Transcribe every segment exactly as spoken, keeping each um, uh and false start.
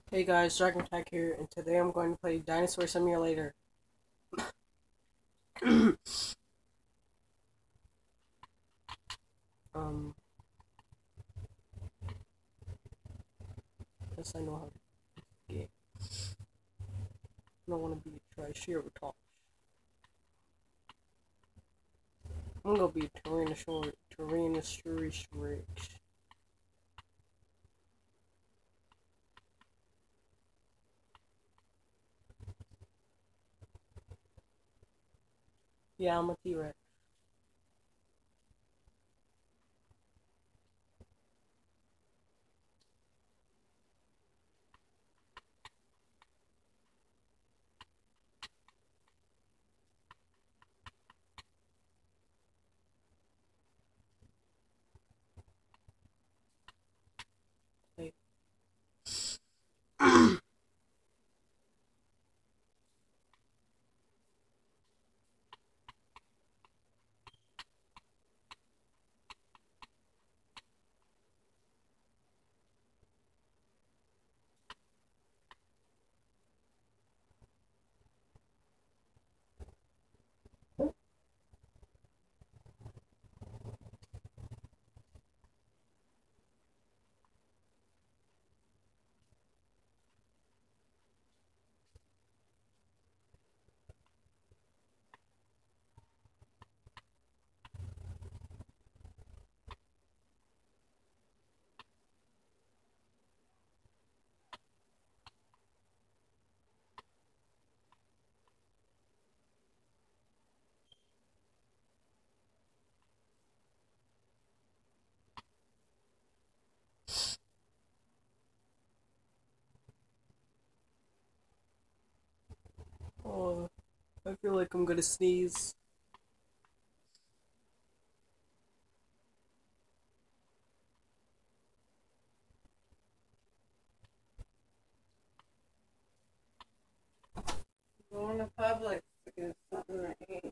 Hey guys, Dragon Tag here, and today I'm going to play Dinosaur Simulator. um, yes, I know how to game. I don't want to be a Triceratops. I'm gonna be a Tyrannosaurus, Tyrannosaurus Rex. Yeah, I'm a T-Rex. Hey. Oh, I feel like I'm gonna sneeze. Going to Publix to get something to eat.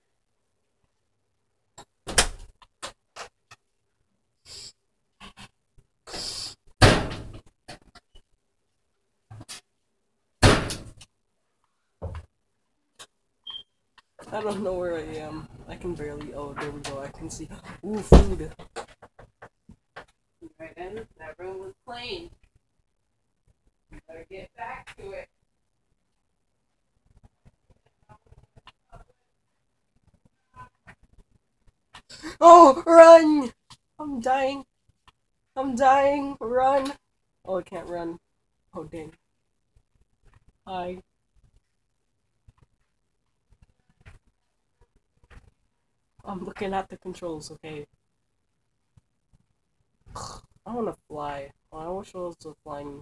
I don't know where I am. I can barely. Oh, there we go. I can see. Ooh, food. Right then, that room was clean. You better get back to it. Oh, run! I'm dying. I'm dying. Run. Oh, I can't run. Oh, dang. Hi. I'm looking at the controls, okay? I wanna fly. Oh, I wish I was a flying.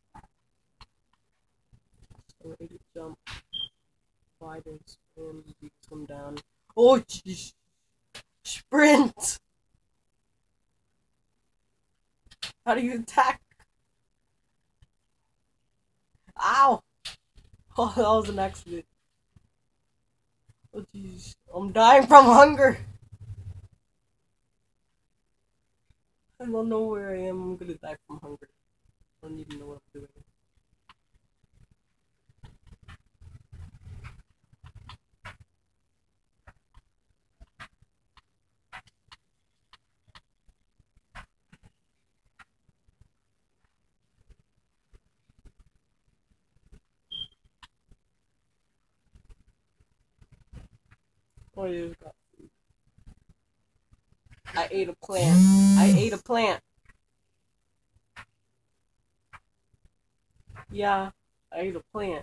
So ready to jump. Fly this and come down. Oh, jeez. Sprint! How do you attack? Ow! Oh, that was an accident. Oh, jeez. I'm dying from hunger. I don't know where I am. I'm gonna die from hunger. I don't even know what I'm doing. Oh, you got. I ate a plant. I ate a plant. Yeah, I ate a plant.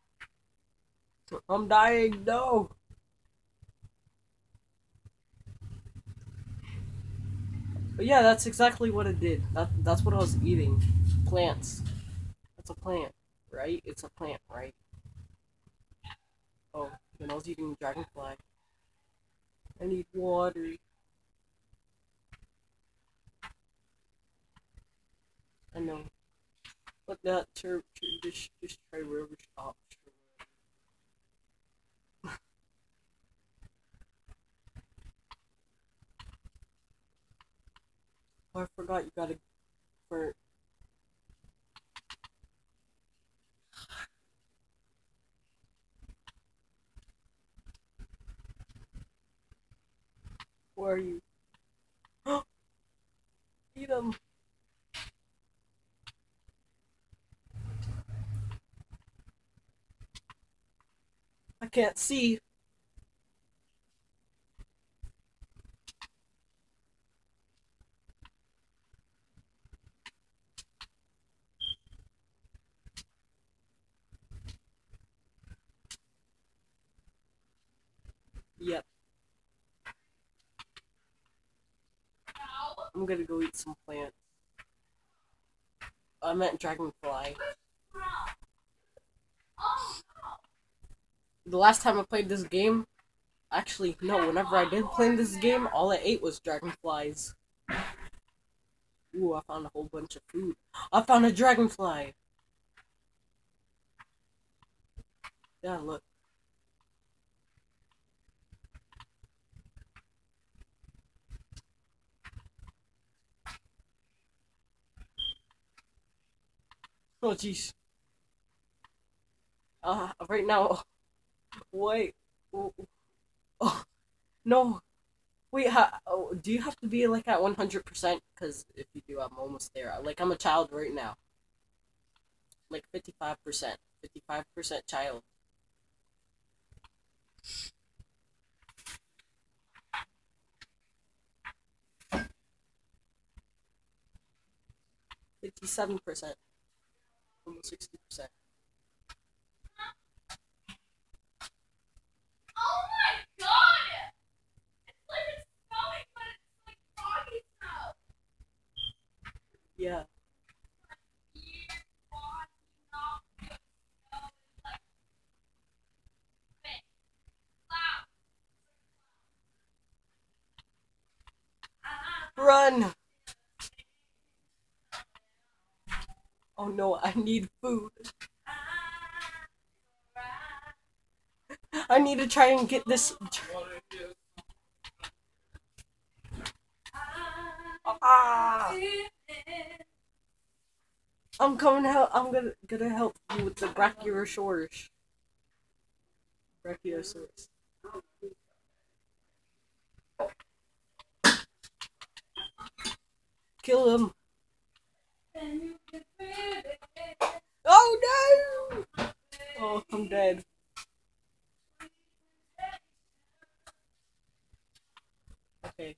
I'm dying. No. But yeah, that's exactly what it did. That that's what I was eating. Plants. That's a plant, right? It's a plant, right? Oh, then I was eating dragonfly. I need water. I know. But that tur- tur- just just try wherever stops. Oh, I forgot you gotta for Where are you? Eat them. I can't see. Yep. I'm gonna go eat some plants. I meant dragonfly. The last time I played this game, actually, no, whenever I did play this game, all I ate was dragonflies. Ooh, I found a whole bunch of food. I found a dragonfly! Yeah, look. Oh, jeez. Uh, right now, wait. Oh, oh, no. Wait, ha oh, do you have to be, like, at one hundred percent? Because if you do, I'm almost there. Like, I'm a child right now. Like, fifty-five percent. fifty-five percent child. fifty-seven percent. Almost sixty percent. Oh my god! It's like it's snowing, but it's like foggy snow. Yeah. Here, foggy, not good snow. It's like thick, cloud. Run! Oh no, I need food. I need to try and get this. Ah! I'm coming out. I'm gonna gonna help you with the Brachiosaurus. Brachiosaurus. Kill him. Oh no! Oh, I'm dead. Okay.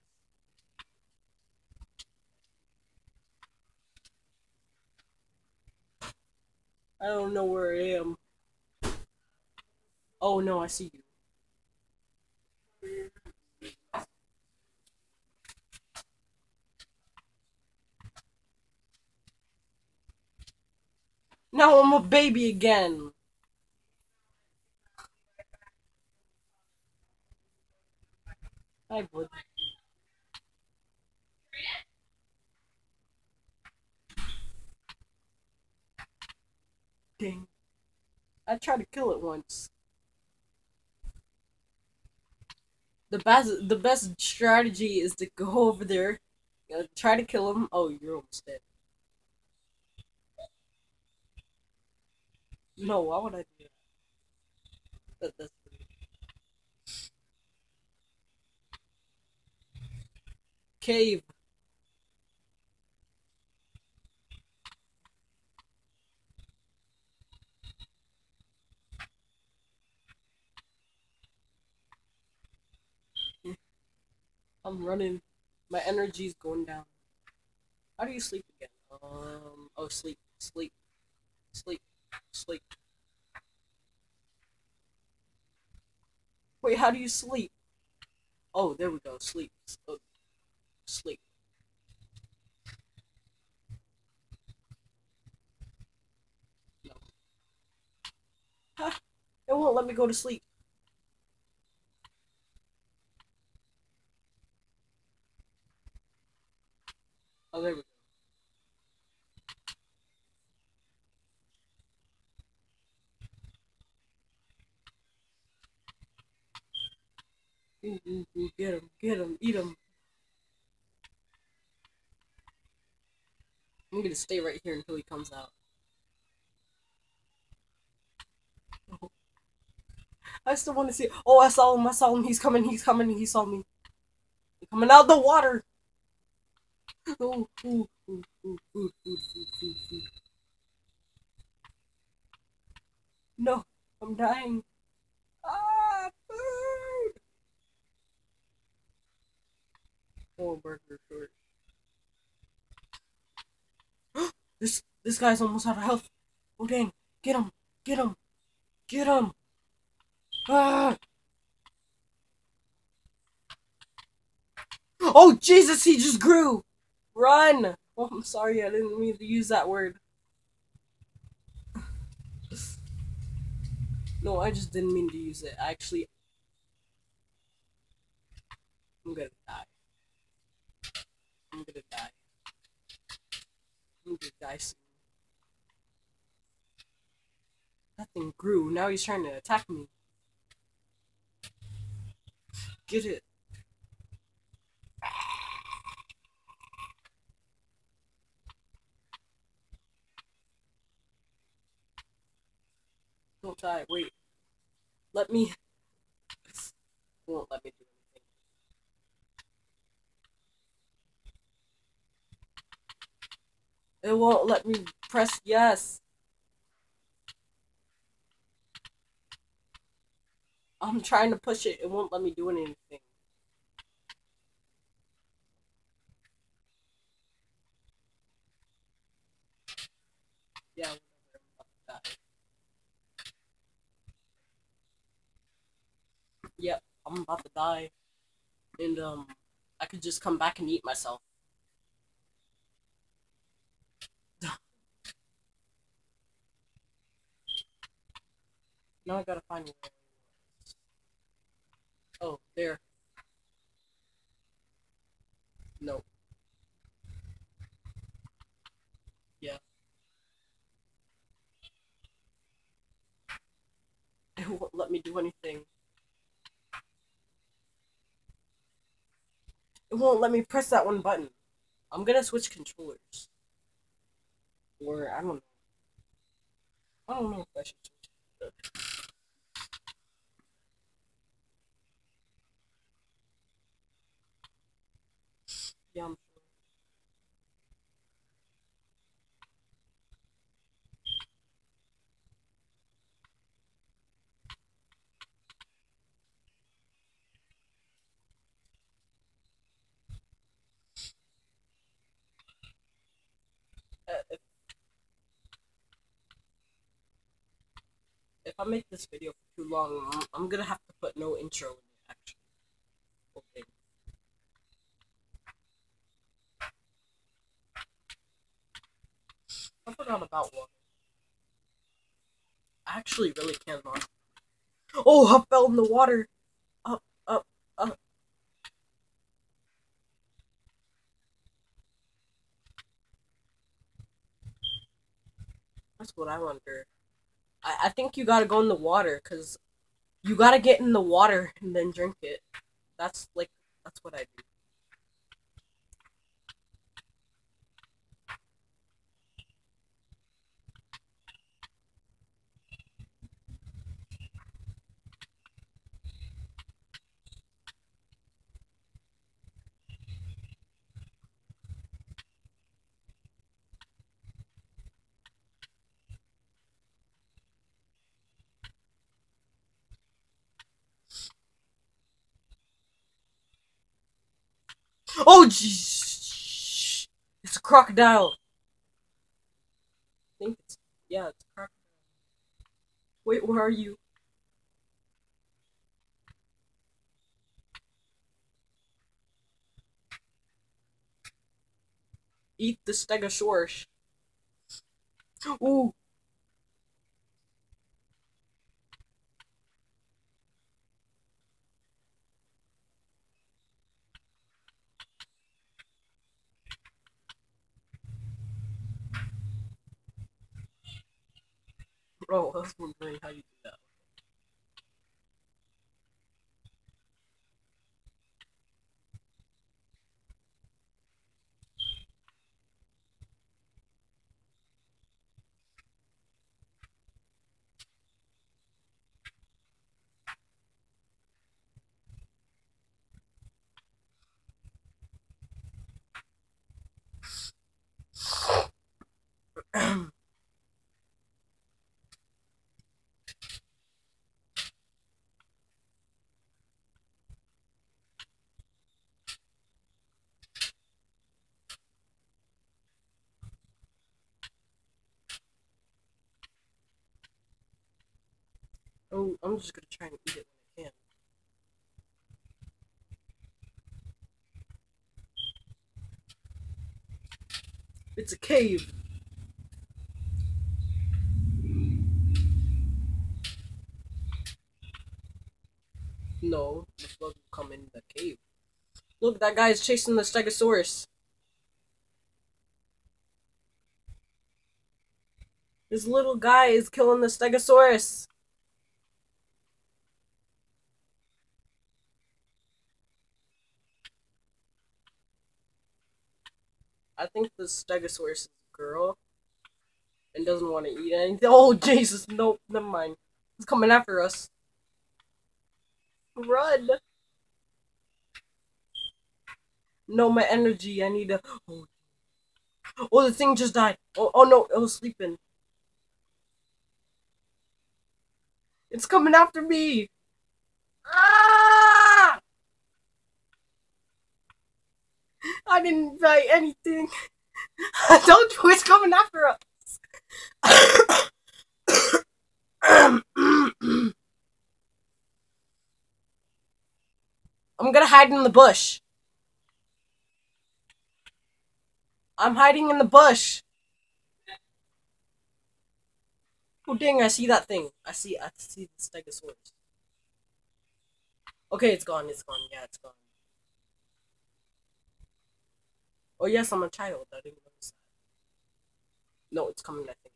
I don't know where I am. Oh no, I see you. Now I'm a baby again. Hi, bud. Dang. I tried to kill it once. The best, the best strategy is to go over there, uh, try to kill him. Oh, you're almost dead. No, why would I do that? that that's weird. Cave. I'm running. My energy's going down. How do you sleep again? Um. Oh, sleep, sleep, sleep, sleep. Wait, how do you sleep? Oh, there we go. Sleep. Oh, sleep. No. Ha! It won't let me go to sleep. Oh, there we go. Ooh, ooh, ooh, get him, get him, eat him. I'm gonna stay right here until he comes out. Oh, I still want to see. Oh, I saw him, I saw him. He's coming, he's coming, he saw me. Coming out the water. Ooh, ooh, ooh, ooh, ooh, ooh, ooh, ooh. No, I'm dying. Ah, food. Oh, burger short. This this guy's almost out of health. Oh dang! Get him! Get him! Get him! Ah! Oh Jesus! He just grew. Run! Oh, I'm sorry. I didn't mean to use that word. No, I just didn't mean to use it. Actually, I'm gonna die. I'm gonna die. I'm gonna die soon. That thing grew. Now he's trying to attack me. Get it. Don't die. Wait. Let me. It won't let me do anything. It won't let me press yes. I'm trying to push it. It won't let me do anything. Yeah, whatever. I'm about to die. Yep, I'm about to die. And, um, I could just come back and eat myself. Now I gotta find where. Oh, there. No. Yeah. It won't let me do anything. It won't let me press that one button. I'm gonna switch controllers. Or, I don't know. I don't know if I should switch. Yeah, I'm sure. Uh, if, if I make this video for too long, I'm, I'm gonna have to put no intro in it, actually. Okay. I forgot about water. I actually really cannot. Oh, I fell in the water. Up, up, up. That's what I wonder. I, I think you gotta go in the water, because you gotta get in the water and then drink it. That's like, that's what I do. Oh, jeez. It's a crocodile. I think it's, yeah, it's a crocodile. Wait, where are you? Eat the stegosaurus. Ooh. Oh, I was wondering how you do that. Oh, I'm just gonna try and eat it when I can. It's a cave. No, the slug will come in the cave. Look, that guy is chasing the Stegosaurus. This little guy is killing the Stegosaurus. I think the Stegosaurus is a girl and doesn't want to eat anything. Oh, Jesus, nope, never mind. He's coming after us. Run! No, my energy, I need to... Oh, oh the thing just died. Oh, oh no, it was sleeping. It's coming after me! Ah! I didn't buy anything. I told you it's coming after us. I'm gonna hide in the bush. I'm hiding in the bush. Oh dang, I see that thing. I see I see the Stegosaurus. Okay, it's gone, it's gone. Yeah, it's gone. Oh yes, I'm a child. I didn't notice that. No, it's coming, I think.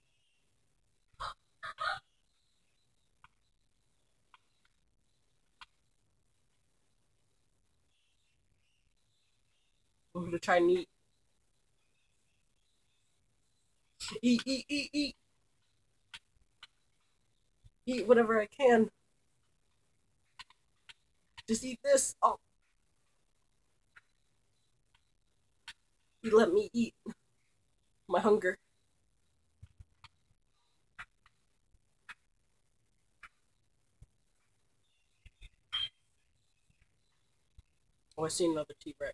I'm gonna try and eat. Eat, eat, eat, eat. Eat whatever I can. Just eat this. Oh. You let me eat. My hunger. Oh, I see another T-Rex.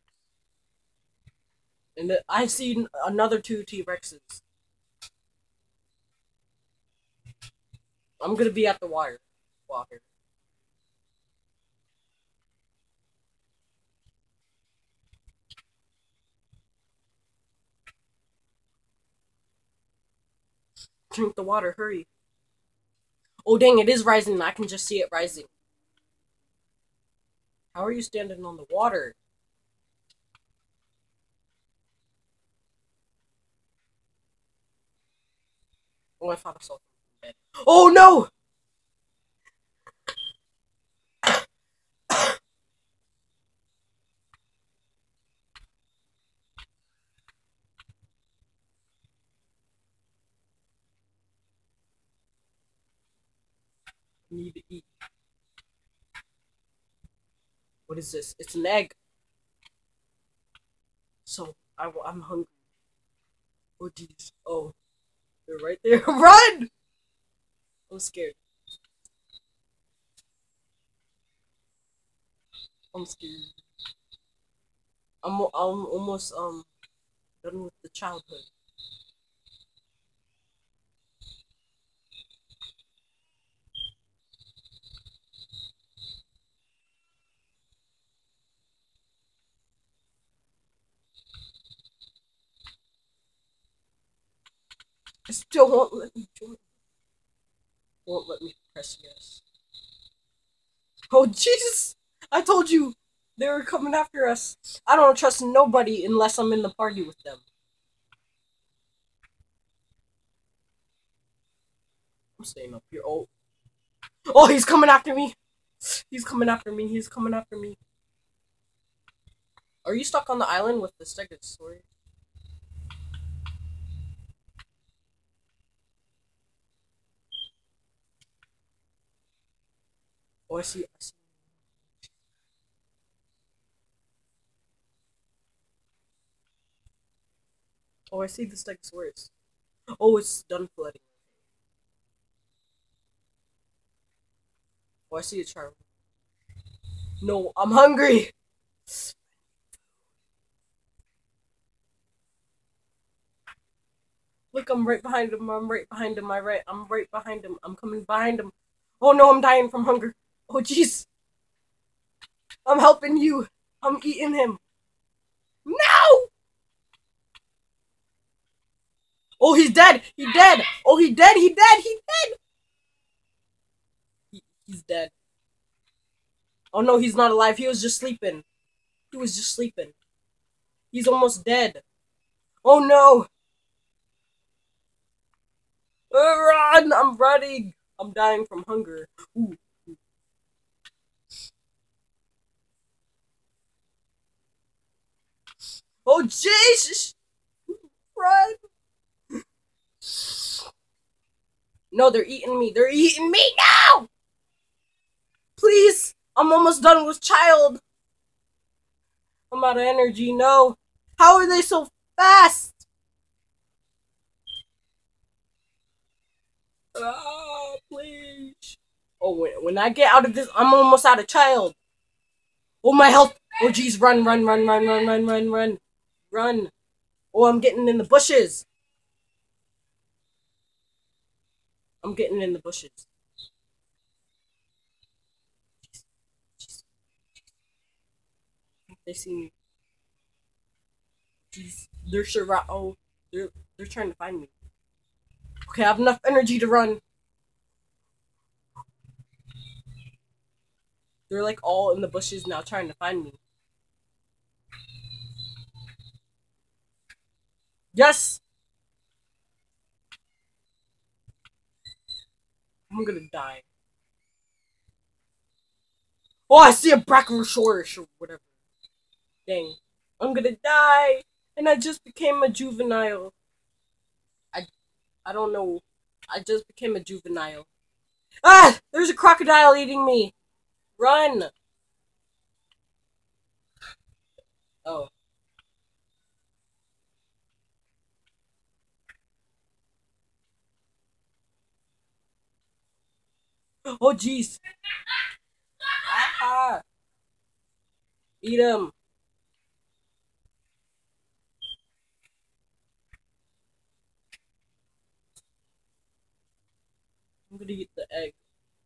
And I see another two T-Rexes. I'm gonna be at the wire. Water. Drink the water, hurry. Oh dang, it is rising. I can just see it rising. How are you standing on the water? Oh, I found a soul. Oh no! I need to eat. What is this? It's an egg. So, I, I'm hungry. Oh, jeez. Oh. They're right there. Run! I'm scared. I'm scared. I'm, I'm almost, um, done with the childhood. It still won't let me join. Won't let me press yes. Oh, Jesus! I told you! They were coming after us. I don't trust nobody unless I'm in the party with them. I'm staying up here. Oh. Oh, he's coming after me! He's coming after me. He's coming after me. Are you stuck on the island with the Stegosaurus? Oh, I see. I see. Oh, I see the Stegosaurus. Oh, it's done flooding. Oh, I see a charm. No, I'm hungry! Look, I'm right behind him. I'm right behind him. I right. I'm right behind him. I'm coming behind him. Oh no, I'm dying from hunger. Oh jeez. I'm helping you. I'm eating him. No! Oh, he's dead. He dead. Oh, he dead. He dead. He dead. He, he's dead. Oh no, he's not alive. He was just sleeping. He was just sleeping. He's almost dead. Oh no. Uh, Run! I'm running. I'm dying from hunger. Ooh. Oh Jesus! Run! No, they're eating me. They're eating me now! Please! I'm almost done with child. I'm out of energy. No. How are they so fast? Ah, please. Oh, when, when I get out of this, I'm almost out of child. Oh, my health. Oh, jeez. Run, run, run, run, run, run, run, run. Run. Oh, I'm getting in the bushes. I'm getting in the bushes. Jeez. They see me. Jeez. They're sure. Oh, they're, they're trying to find me. Okay, I have enough energy to run. They're like all in the bushes now trying to find me. Yes! I'm gonna die. Oh, I see a Brachiosaurus or whatever. Dang. I'm gonna die! And I just became a juvenile. I I don't know. I just became a juvenile. Ah! There's a crocodile eating me! Run! Oh. Oh, jeez. Ah! Eat him. I'm gonna eat the egg.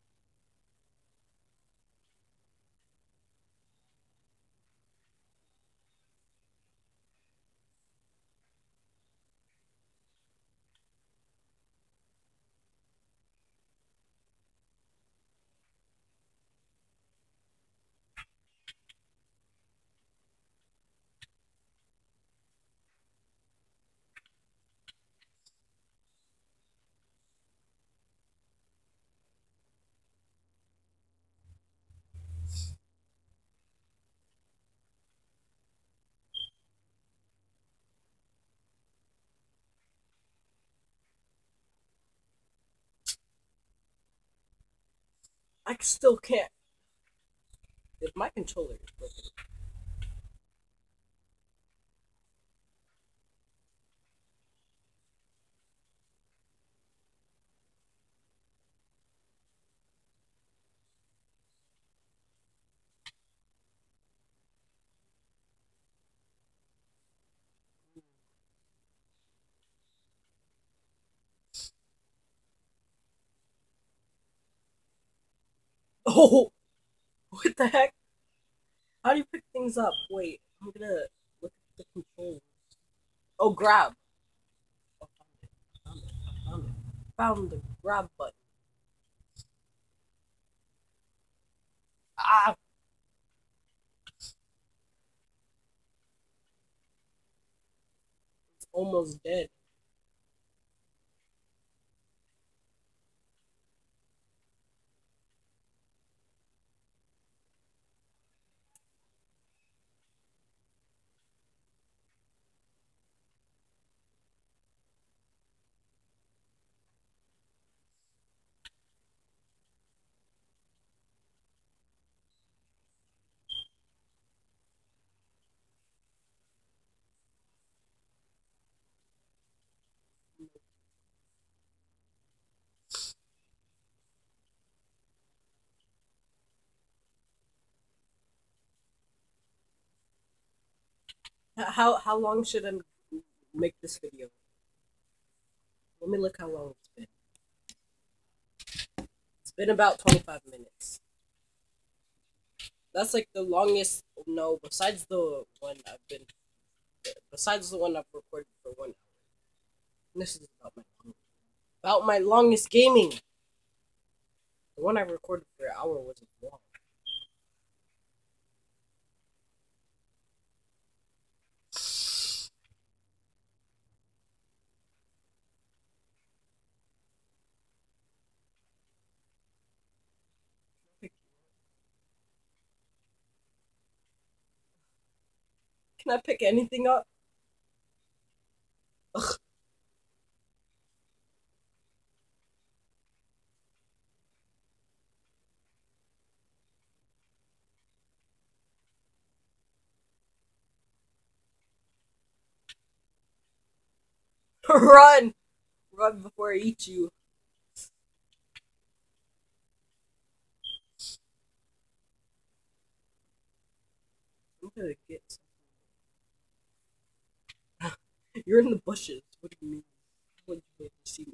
I still can't. If my controller is broken. Oh! What the heck? How do you pick things up? Wait, I'm gonna look at the controls. Oh, grab. Oh, found it. I found it. I found it. Found the grab button. Ah! It's almost dead. How how long should I make this video? Let me look how long it's been. It's been about twenty-five minutes. That's like the longest. No, besides the one I've been. Besides the one I've recorded for one hour. This is about my about my longest gaming. The one I recorded for an hour wasn't long. Can I pick anything up? Ugh. Run! Run before I eat you. I'm gonna get some. You're in the bushes. What do you mean? How would you be able to see me?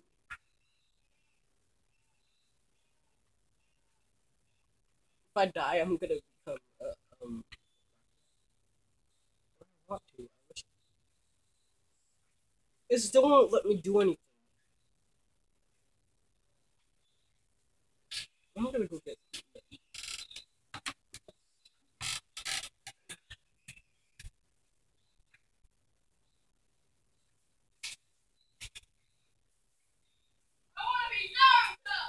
If I die, I'm gonna become uh, um. I want to. I wish. It still won't let me do anything. I'm gonna go get. I want to be Naruto.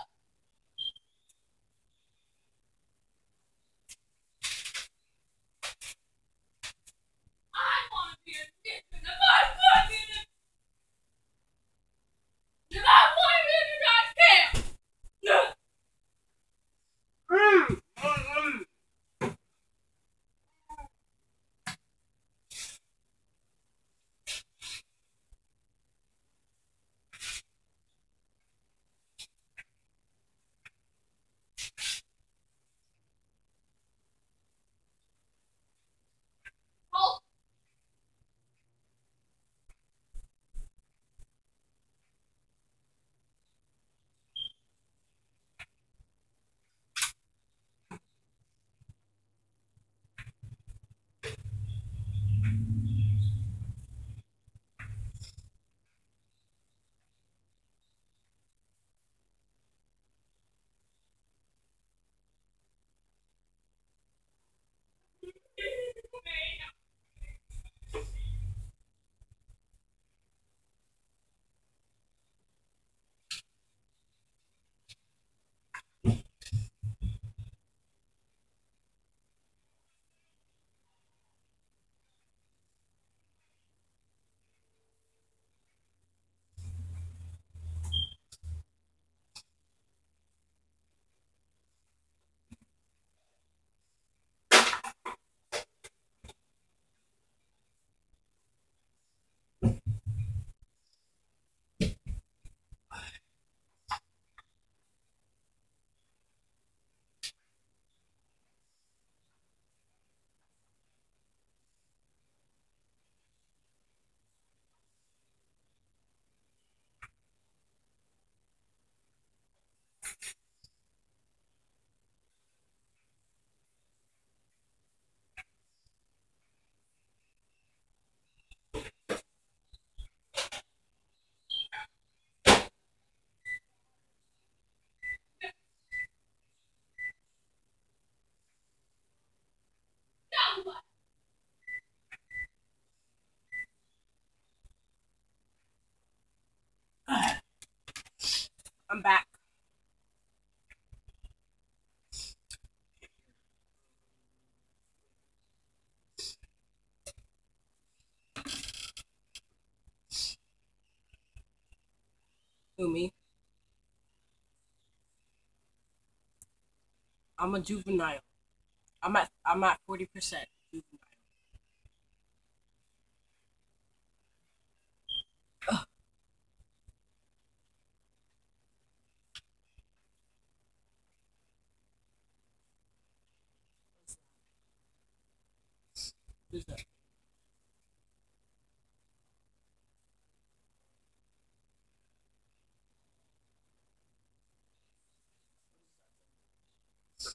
I want to be a ninja. If I want to be a ninja. If I want to be a ninja, I can. Mm, mm, mm. Hold. I'm back. Who, me? I'm a juvenile. I'm at I'm at forty percent juvenile. Ugh. Who's that?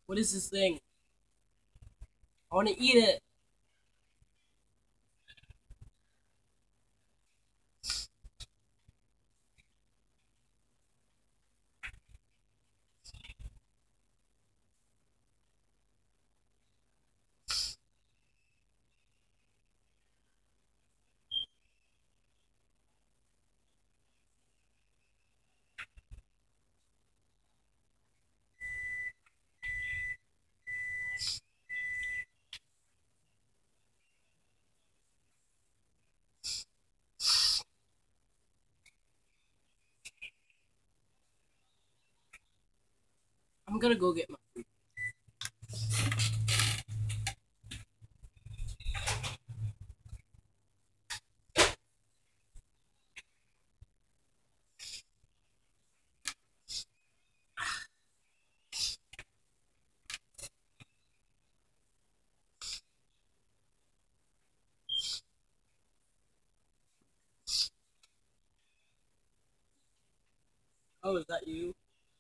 What is this thing? I want to eat it. I'm gonna go get my food. Oh, is that you?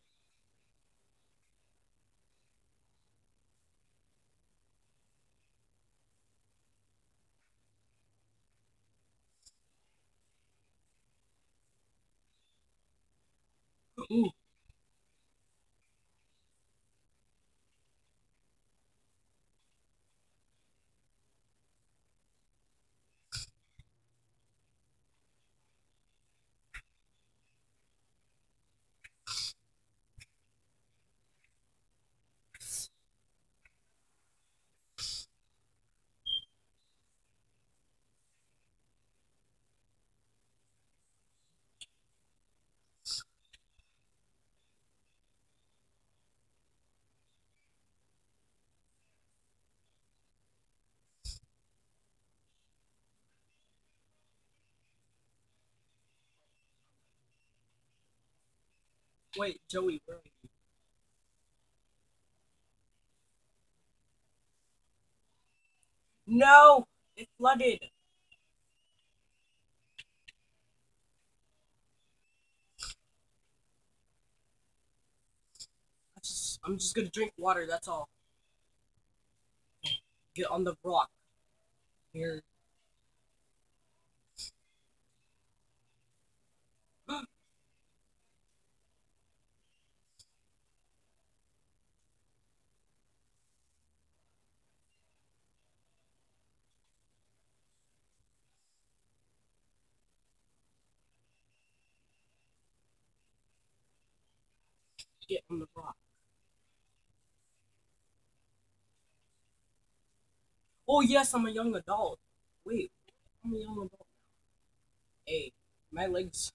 Ooh, wait, Joey, where are you? No, it flooded. I just, I'm just gonna drink water. That's all. Get on the rock here. Get on the rock. Oh yes, I'm a young adult. Wait, I'm a young adult. Hey, my legs.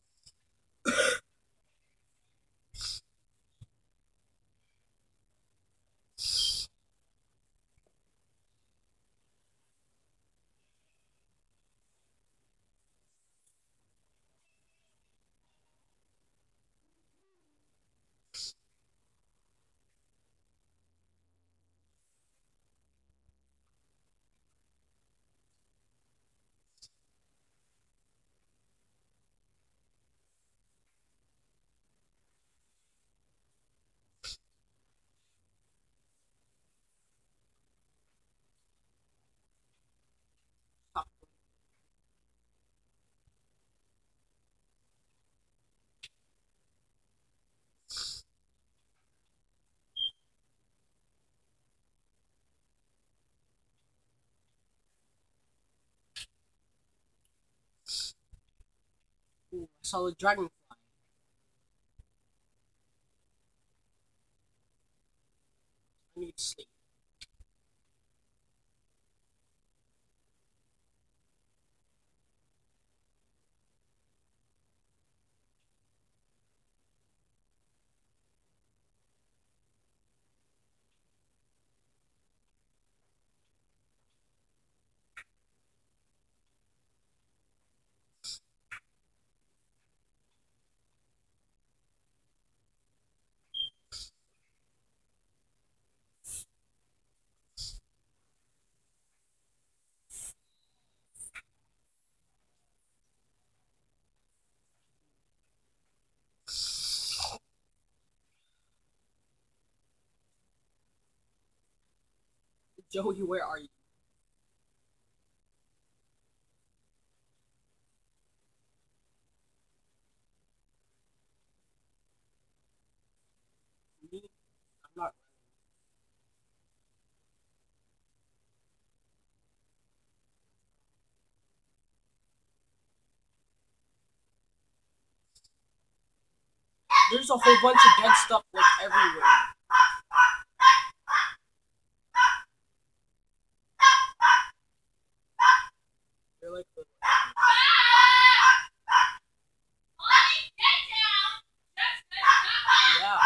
Ooh, I saw a dragonfly. I need to sleep. Joey, where are you? Me? I'm not. There's a whole bunch of dead stuff like everywhere. They're like the. Yeah.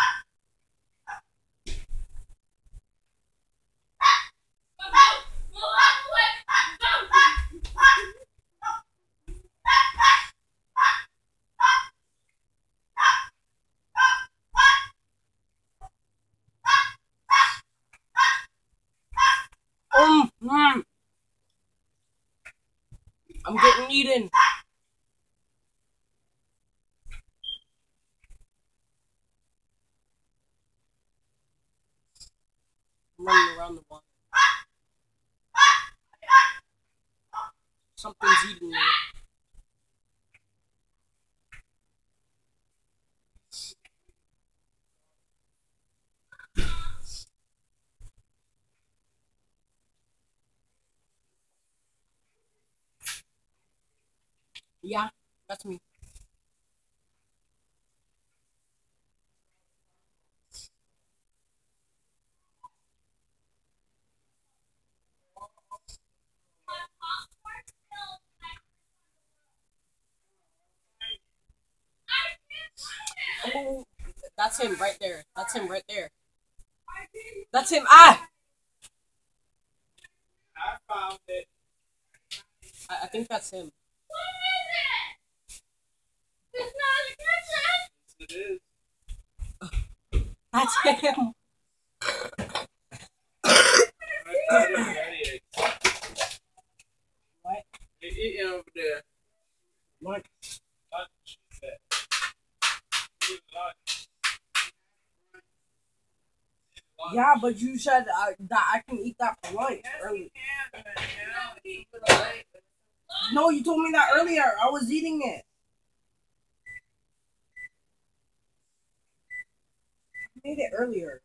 Um, mm. I'm getting eaten. I'm running around the water. Something's eating me. Yeah, that's me. Oh, that's him right there. That's him right there. That's him. Ah! I found it. I, I think that's him. It's not a Yes, it is. That's him. I didn't ready it. What? You're eating over there. What? Lunch. That. Eat lunch. Lunch. Yeah, but you said uh, that I can eat that for lunch early. No, you told me that earlier. I was eating it. I made it earlier.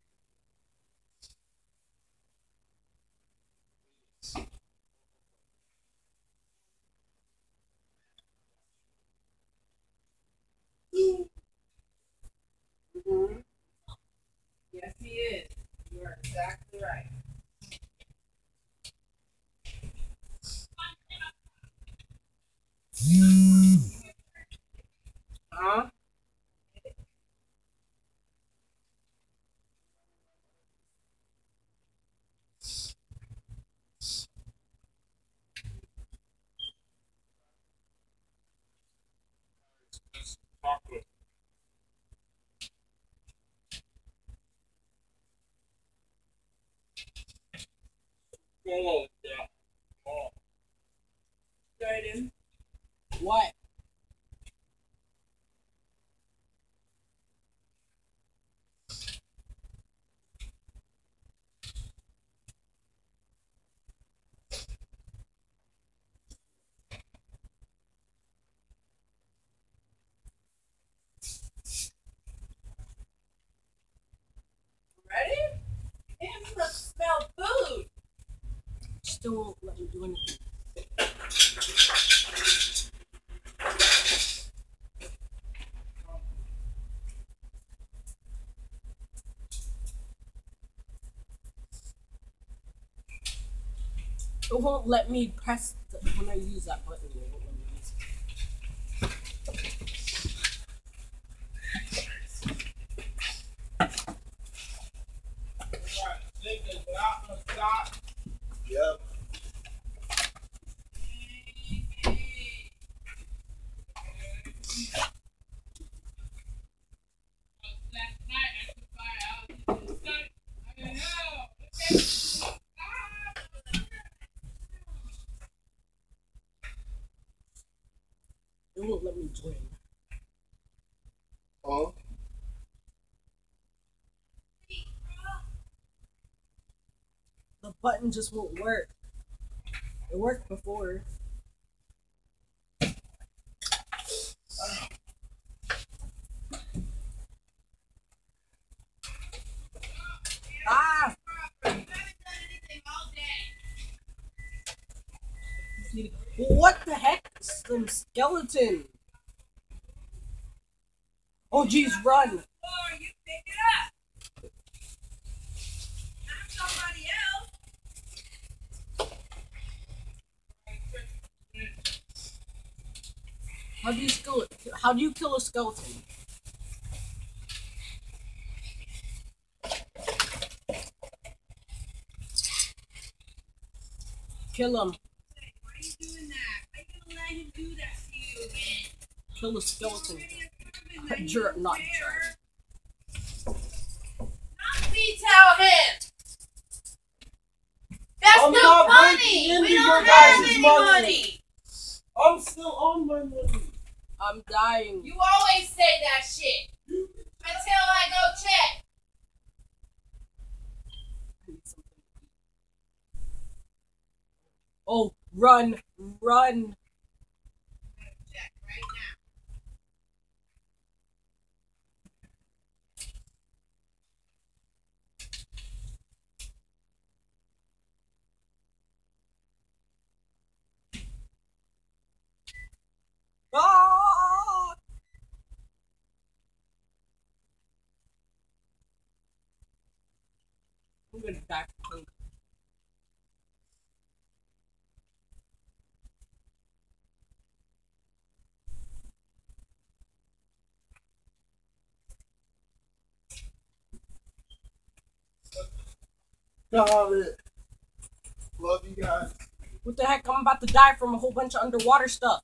Mm-hmm. Yes, he is. You are exactly right. Huh? Just chocolate. Oh, yeah. Oh. Jaden, What? ready? It's to smell food. Still won't let me do anything. It won't let me press the, when I use that button. It won't let me use it. Right. Niggas out on top. Yep. It won't let me join. Oh. The button just won't work. It worked before. Ah! You haven't done anything all day. What the heck? Some skeleton. Oh jeez, run! Or you pick it up. Not somebody else. How do you kill it? How do you kill a skeleton? Kill him. Why are you doing that? Why are you gonna let him do that to you again? Kill the skeleton. Not Jur- not Jur- detail him. That's I'm no not money. breaking We into don't your have guys' any money. money. I'm still on my money. I'm dying. You always say that shit until I go check. I need something to eat. Oh, run, run. Check right now. Ah! I'm gonna die from hunger. Got it. Love you guys. What the heck? I'm about to die from a whole bunch of underwater stuff.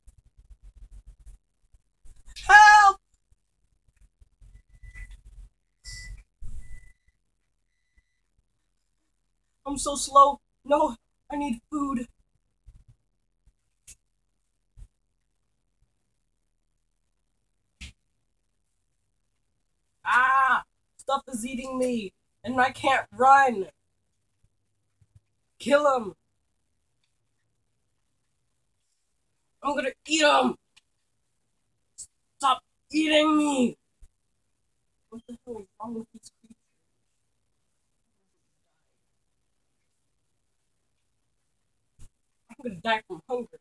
Help! I'm so slow. No, I need food. Ah! Stuff is eating me, and I can't run. Kill him. I'm gonna eat him. Stop eating me. What the hell is wrong with these creatures? I'm gonna die from hunger.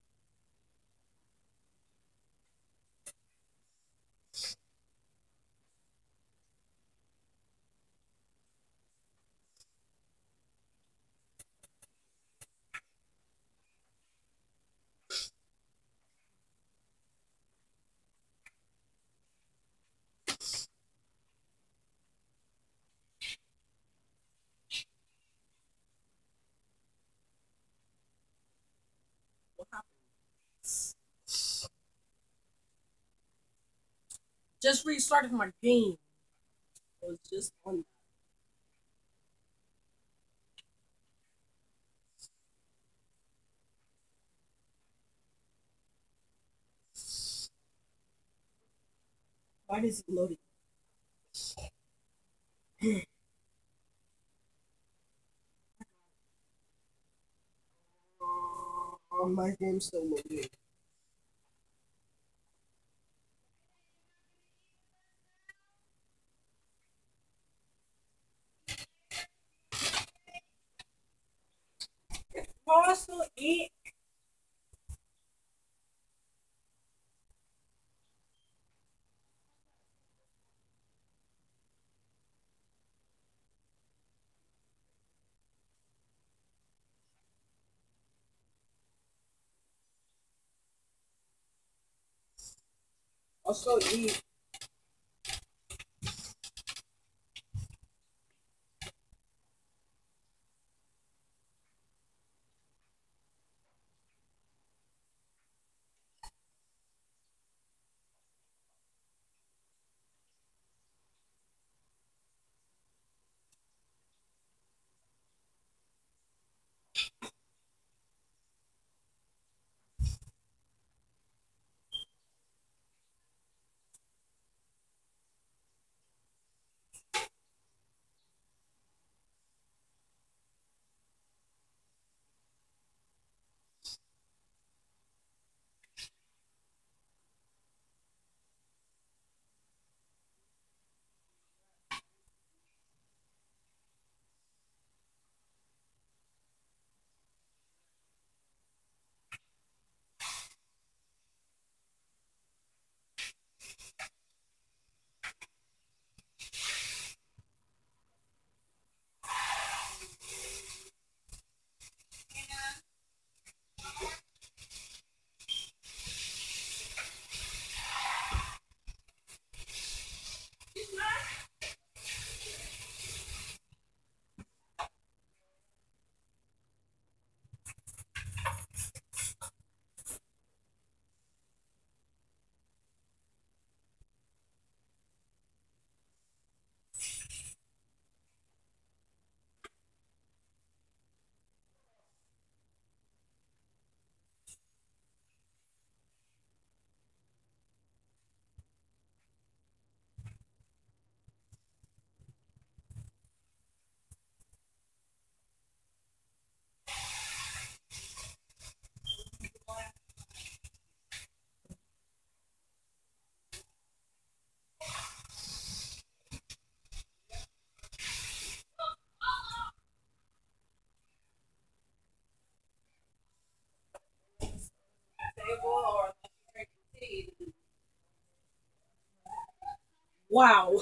What happened? Just restarted my game. I was just on that. Why is it loading? Oh, my game's still loading. Also eat. Also eat. Wow.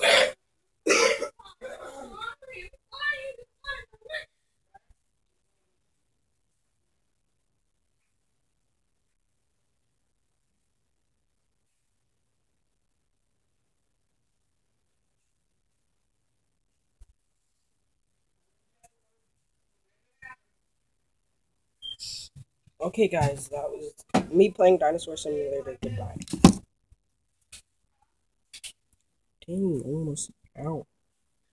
Okay, guys, that was me playing Dinosaur Simulator. Goodbye. Dang, almost out.